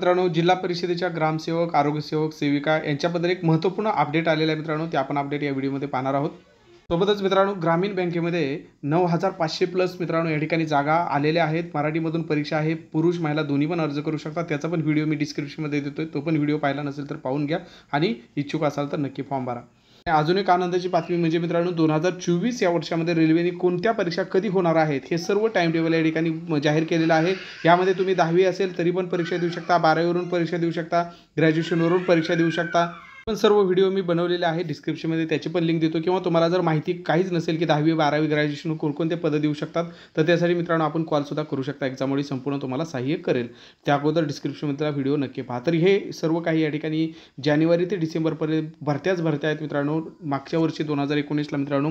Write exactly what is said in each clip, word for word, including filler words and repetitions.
मित्रांनो, जिल्हा परिषदेच्या ग्रामसेवक, आरोग्यसेवक, सेविका यांच्याबद्दल एक महत्त्वपूर्ण अपडेट आलेला आहे मित्रांनो, ते आपण अपडेट या व्हिडिओमध्ये पाहणार आहोत. सोबतच मित्रांनो, ग्रामीण बँकेमध्ये नऊ हजार पाचशे प्लस मित्रांनो या ठिकाणी जागा आलेल्या आहेत. मराठीमधून परीक्षा आहे. पुरुष महिला दोन्ही पण अर्ज करू शकतात. त्याचा पण व्हिडिओ मी डिस्क्रिप्शनमध्ये देतोय. तो पण व्हिडिओ पाहिला नसेल तर पाहून घ्या आणि इच्छुक असाल तर नक्की फॉर्म भरा. अजून एक आनंदाची बातमी म्हणजे मित्रांनो, दोन हजार चोवीस या वर्षामध्ये रेल्वेने कोणत्या परीक्षा कधी होणार आहेत हे सर्व टाइम टेबल या ठिकाणी जाहीर केलेलं आहे. यामध्ये तुम्ही दहावी असेल तरी पण परीक्षा देऊ शकता, बारावीवरून परीक्षा देऊ शकता, ग्रॅज्युएशनवरून परीक्षा देऊ शकता. पण सर्व व्हिडिओ मी बनवलेले आहे. डिस्क्रिप्शनमध्ये त्याची पण लिंक देतो. किंवा तुम्हाला जर माहिती काहीच नसेल की दहावी बारावी ग्रॅज्युएशन कोणकोणते पदं देऊ शकतात तर त्यासाठी मित्रांनो आपण कॉलसुद्धा करू शकता. एक्झाममुळे संपूर्ण तुम्हाला सहाय्य करेल. त्या अगोदर डिस्क्रिप्शनमधला व्हिडिओ नक्की पहा. तर हे सर्व काही या ठिकाणी जानेवारी ते डिसेंबरपर्यंत भरत्याच भरत्या आहेत मित्रांनो. मागच्या वर्षी दोन हजार एकोणीसला मित्रांनो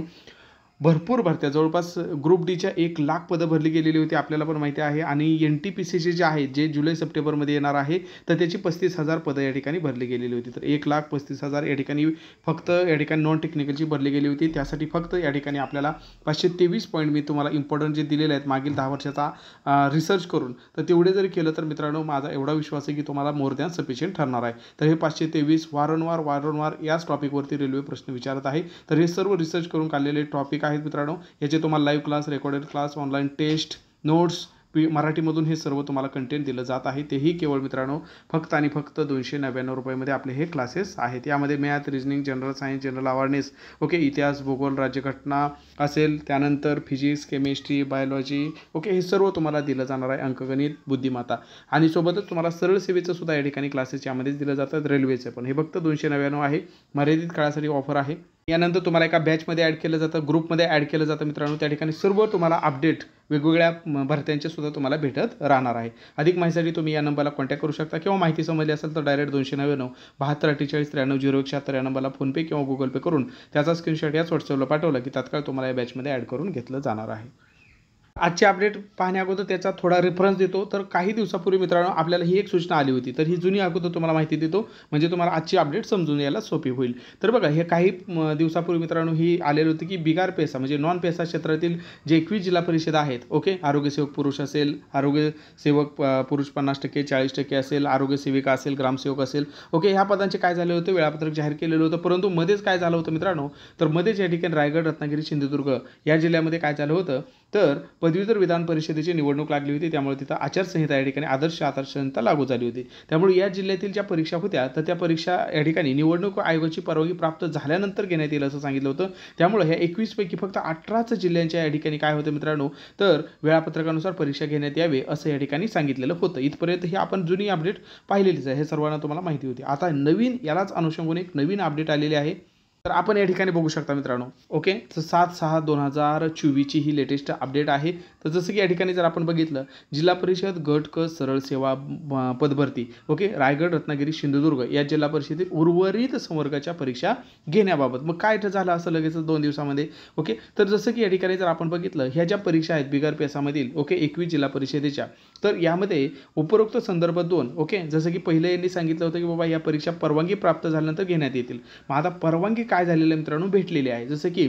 भरपूर भरत्या, जवळपास ग्रुप डीच्या एक लाख पदं भरली गेलेली होती, आपल्याला पण माहिती आहे. आणि एन टी पी सीचे जे आहेत जे जुलै सप्टेंबरमध्ये येणार आहे तर त्याची पस्तीस हजार पदं या ठिकाणी भरली गेलेली होती. तर एक लाख पस्तीस हजार या ठिकाणी फक्त या ठिकाणी नॉन टेक्निकलची भरली गेली होती. त्यासाठी फक्त या ठिकाणी आपल्याला पाचशे तेवीस पॉईंट मी तुम्हाला इम्पॉर्टंट जे दिलेले आहेत मागील दहा वर्षाचा रिसर्च करून, तर तेवढे जर केलं तर मित्रांनो माझा एवढा विश्वास आहे की तुम्हाला मोर दॅन सफिशियंट ठरणार आहे. तर हे पाचशे तेवीस वारंवार वारंवार याच टॉपिकवरती रेल्वे प्रश्न विचारत आहे. तर हे सर्व रिसर्च करून काढलेले टॉपिक आहेत मित्रांनो. जे तुम्हाला live class, recorded class, online test, notes पी मराठीमधून हे सर्व तुम्हाला कंटेंट दिलं जात आहे. तेही केवळ मित्रांनो फक्त आणि फक्त दोनशे नव्याण्णव रुपयामध्ये आपले हे क्लासेस आहेत. यामध्ये math, reasoning, general science, general awareness, okay, इतिहास, भूगोल, राज्यघटना असेल, त्यानंतर फिजिक्स, केमिस्ट्री, बायोलॉजी, ओके, हे सर्व तुम्हाला दिलं जाणार आहे. अंकगणित, बुद्धिमत्ता आणि सोबतच तुम्हाला सरळ सेवेचं सुद्धा या ठिकाणी क्लासेस यामध्ये दिलं जातात. रेल्वेचं पण हे फक्त दोनशे नव्याण्णव आहे. मर्यादित काळासाठी ऑफर आहे. यानंतर तुम्हाला एका बॅचमध्ये ॲड केलं जातं, ग्रुपमध्ये ॲड केलं जातं मित्रांनो. त्या ठिकाणी सर्व तुम्हाला अपडेट वेगवेगळ्या भरत्यांचे सुद्धा तुम्हाला भेटत राहणार आहे. अधिक माहितीसाठी तुम्ही या नंबरला कॉन्टॅक्ट करू शकता किंवा माहिती समजली असेल तर डायरेक्ट दोनशे नव्याण्णव बहात्तर अठ्ठेचाळीस त्र्याण्णव झिरो एक शहात्तर या नंबरला फोनपे किंवा गुगल पे करून त्याचा स्क्रीनशॉट याच व्हॉट्सअपला पाठवला की तात्काळ तुम्हाला या बॅचमध्ये ॲड करून घेतलं जाणार आहे. आजचे अपडेट पाहण्या अगोदर त्याचा थोडा रेफरन्स देतो. तर काही दिवसापूर्वी मित्रांनो आपल्याला ही एक सूचना आली होती, तर ही जुनी अगोदर तुम्हाला माहिती देतो म्हणजे तुम्हाला आजची अपडेट समजून यायला सोपी होईल. तर बघा, हे काही दिवसापूर्वी मित्रांनो ही आलेलं होतं की बिगार पेसा म्हणजे नॉन पेसा क्षेत्रातील जे एकवीस जिल्हा परिषद आहेत, ओके, आरोग्यसेवक पुरुष असेल, आरोग्यसेवक पुरुष पन्नास टक्के चाळीस टक्के असेल, आरोग्यसेविका असेल, ग्रामसेवक असेल, ओके, ह्या पदांचे काय झाले होते, वेळापत्रक जाहीर केलेलं होतं. परंतु मध्येच काय झालं होतं मित्रांनो, तर मध्येच या ठिकाणी रायगड, रत्नागिरी, सिंधुदुर्ग या जिल्ह्यामध्ये काय झालं होतं, तर पदवीधर विधान परिषदेची निवडणूक लागली होती. त्यामुळे तिथं आचारसंहिता या ठिकाणी आदर्श आचारसंहिता लागू झाली होती. त्यामुळे या जिल्ह्यातील ज्या परीक्षा होत्या तर त्या परीक्षा या ठिकाणी निवडणूक आयोगाची परवानगी प्राप्त झाल्यानंतर घेण्यात येईल असं सांगितलं होतं. त्यामुळे ह्या एकवीस पैकी फक्त अठराच जिल्ह्यांच्या या ठिकाणी काय होतं मित्रांनो, तर वेळापत्रकानुसार परीक्षा घेण्यात यावे असं या ठिकाणी सांगितलेलं होतं. इथपर्यंत ही आपण जुनी अपडेट पाहिलेलीच आहे, हे सर्वांना तुम्हाला माहिती होती. आता नवीन यालाच अनुषंगाने एक नवीन अपडेट आलेली आहे. तर आपण या ठिकाणी बघू शकता मित्रांनो, ओके, तर सात सहा दोन हजार चोवीसची ही लेटेस्ट अपडेट आहे. तर जसं की या ठिकाणी जर आपण बघितलं, जिल्हा परिषद गट क सरळ सेवा पदभरती, ओके, रायगड, रत्नागिरी, सिंधुदुर्ग या जिल्हा परिषदेत उर्वरित संवर्गाच्या परीक्षा घेण्याबाबत मग काय झालं असं लगेच दोन दिवसामध्ये, ओके. तर जसं की या ठिकाणी जर आपण बघितलं, ह्या ज्या परीक्षा आहेत बिगर पेसामधील, ओके, एकवीस जिल्हा परिषदेच्या, तर यामध्ये उपरोक्त संदर्भ दोन, ओके, जसं की पहिले यांनी सांगितलं होतं की बाबा या परीक्षा परवानगी प्राप्त झाल्यानंतर घेण्यात येतील. मग आता परवानगी काय झालेलं मित्रांनो भेटलेली आहे. जसं की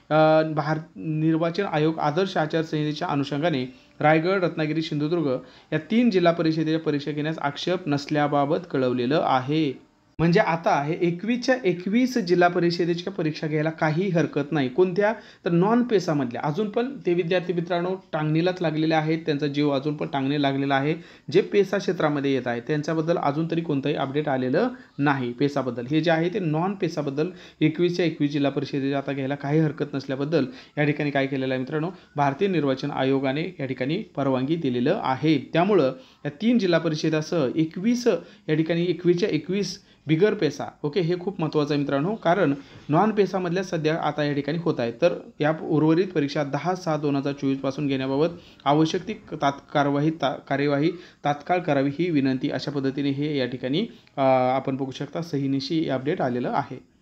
भारत निर्वाचन आयोग आदर्श आचारसंहितेच्या अनुषंगाने रायगड, रत्नागिरी, सिंधुदुर्ग या तीन जिल्हा परिषदेच्या परीक्षा घेण्यास आक्षेप नसल्याबाबत कळवलेलं आहे. म्हणजे आता हे एकवीसच्या एकवीस जिल्हा परिषदेच्या परीक्षा घ्यायला काही हरकत नाही. कोणत्या, तर नॉन पेसामधल्या. अजून पण ते विद्यार्थी मित्रांनो टांगणीलाच लागलेले आहेत, त्यांचा जीव अजून पण टांगणी लागलेला आहे. जे पेसा क्षेत्रामध्ये येत आहे त्यांच्याबद्दल अजून तरी कोणतंही अपडेट आलेलं नाही. पेसाबद्दल हे जे आहे ते नॉन पेसाबद्दल एकवीसच्या एकवीस जिल्हा परिषदेच्या आता घ्यायला काही हरकत नसल्याबद्दल या ठिकाणी काय केलेलं आहे मित्रांनो, भारतीय निर्वाचन आयोगाने या ठिकाणी परवानगी दिलेलं आहे. त्यामुळं या तीन जिल्हा परिषदासह एकवीस या ठिकाणी एकवीसच्या एकवीस बिगर पेसा, ओके, हे खूप महत्त्वाचं आहे मित्रांनो, कारण नॉन पेसामधल्या सध्या आता या ठिकाणी होत आहे. तर या उर्वरित परीक्षा दहा सहा दोन हजार चोवीस पासून घेण्याबाबत आवश्यक ती तात कार्यवाही ता कार्यवाही तात्काळ करावी ही विनंती, अशा पद्धतीने हे या ठिकाणी आपण बघू शकता सहीनिशी अपडेट आलेलं आहे.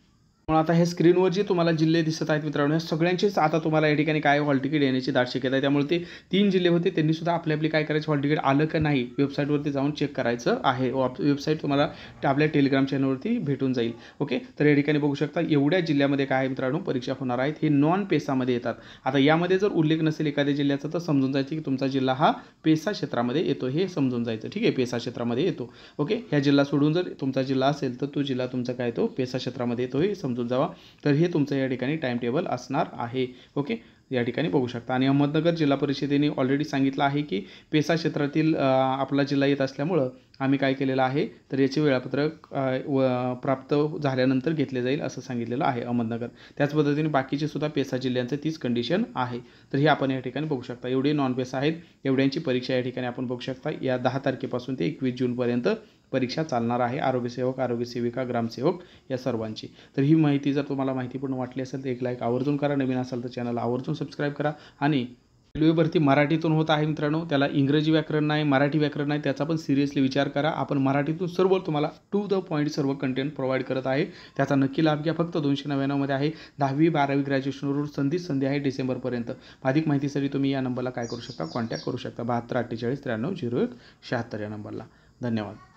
मग आता हे स्क्रीनवर जे तुम्हाला जिल्हे दिसत आहेत मित्रांनो, या सगळ्यांचेच आता तुम्हाला या ठिकाणी काय हॉल तिकीट येण्याची दाट शक्यता आहे. त्यामुळे ते तीन जिल्हे होते त्यांनी सुद्धा आपली आपली काय करायचं, हॉल तिकीट आलं का नाही वेबसाईटवरती जाऊन चेक करायचं आहे. वेबसाईट तुम्हाला आपल्या टेलिग्राम चॅनलवरती भेटून जाईल. ओके, तर या ठिकाणी बघू शकता एवढ्या जिल्ह्यामध्ये काय आहे मित्रांनो परीक्षा होणार आहेत. हे नॉन पेसामध्ये येतात. आता यामध्ये जर उल्लेख नसेल एखाद्या जिल्ह्याचा तर समजून जायचं की तुमचा जिल्हा हा पेसा क्षेत्रामध्ये येतो, हे समजून जायचं. ठीक आहे, पेसा क्षेत्रामध्ये येतो. ओके, ह्या जिल्हा सोडून जर तुमचा जिल्हा असेल तर तो जिल्हा तुमचा काय तो पेसा क्षेत्रामध्ये येतो, हे समजून जावा. तर हे तुमचं या ठिकाणी टाइम टेबल असणार आहे. ओके, या ठिकाणी बघू शकता. आणि अहमदनगर जिल्हा परिषदेने ऑलरेडी सांगितलं आहे की पेसा क्षेत्रातील आपला जिल्हा येत असल्यामुळं आम्ही काय केलेलं आहे तर याचे वेळापत्रक व प्राप्त झाल्यानंतर घेतले जाईल असं सांगितलेलं आहे अहमदनगर. त्याच पद्धतीने बाकीचे सुद्धा पेसा जिल्ह्यांचं तीच कंडिशन आहे. तर हे आपण या ठिकाणी बघू शकता. एवढे नॉन पेसा आहेत, एवढ्यांची परीक्षा या ठिकाणी आपण बघू शकता. या दहा तारखेपासून ते एकवीस जूनपर्यंत परीक्षा चालणार आहे. आरोग्यसेवक, आरोग्यसेविका, ग्रामसेवक या सर्वांची. तर ही माहिती जर तुम्हाला माहितीपूर्ण वाटली असेल तर एक लाईक आवर्जून करा. नवीन असाल तर चॅनल आवर्जून सबस्क्राईब करा. आणि रेल्वे भरती मराठीतून होत आहे मित्रांनो, त्याला इंग्रजी व्याकरण नाही, मराठी व्याकरण नाही, त्याचा पण सिरियसली विचार करा. आपण मराठीतून सर्व तुम्हाला टू द पॉईंट सर्व कंटेंट प्रोव्हाइड करत आहे. त्याचा नक्की लाभ घ्या. फक्त दोनशे नव्याण्णवमध्ये आहे. दहावी बारावी ग्रॅज्युएशनवर संधी संधी आहे डिसेंबरपर्यंत. अधिक माहितीसाठी तुम्ही या नंबरला काय करू शकता, कॉन्टॅक्ट करू शकता. बहात्तर अठ्ठेचाळीस त्र्याण्णव झिरो एक शहात्तर या नंबरला. धन्यवाद.